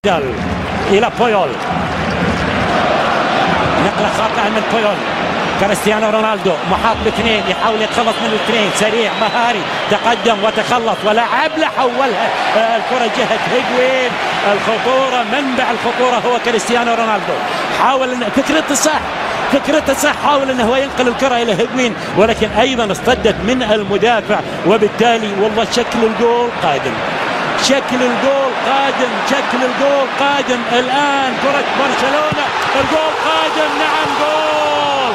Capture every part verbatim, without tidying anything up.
إلى بويول، نقلة خاطئة من بويول. كريستيانو رونالدو محاط باثنين، يحاول يتخلص من الاثنين، سريع مهاري، تقدم وتخلص ولعب له، حولها الكرة جهة هيغوين. الخطورة، منبع الخطورة هو كريستيانو رونالدو. حاول فكرته صح، فكرته صح، حاول انه هو ينقل الكرة الى هيغوين، ولكن ايضا اصطدت من المدافع، وبالتالي والله شكل الجول قادم، شكل الجول قادم، شكل الجول قادم. الآن كرة برشلونة، الجول قادم، نعم جول،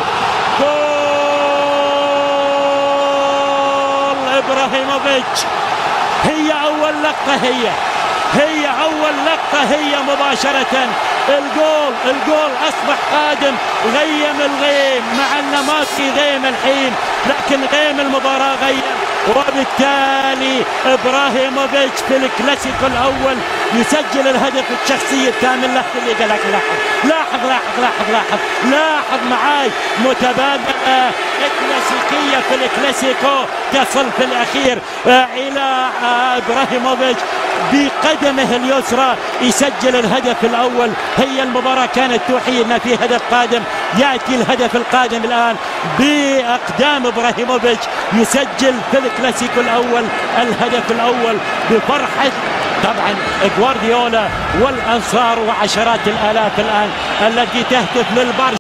جول إبراهيموفيتش. هي أول لقطة، هي هي أول لقطة، هي مباشرة الجول. الجول أصبح قادم، غيم الغيم، مع أنه ما في غيم الحين، لكن غيم المباراة غيم، وبالتالي إبراهيموفيتش في الكلاسيكو الأول يسجل الهدف الشخصي الثامن. لاحظ اللي قال لك، لاحظ لاحظ لاحظ لاحظ لاحظ لاحظ معاي، متبادلة كلاسيكية في الكلاسيكو تصل في الأخير إلى إبراهيموفيتش بقدمه اليسرى يسجل الهدف الأول. هي المباراة كانت توحي أن في هدف قادم، يأتي الهدف القادم الآن بأقدام إبراهيموفيتش، يسجل في الكلاسيكو الأول الهدف الأول بفرحة طبعا غوارديولا والأنصار وعشرات الآلاف الآن التي تهتف للبرشا.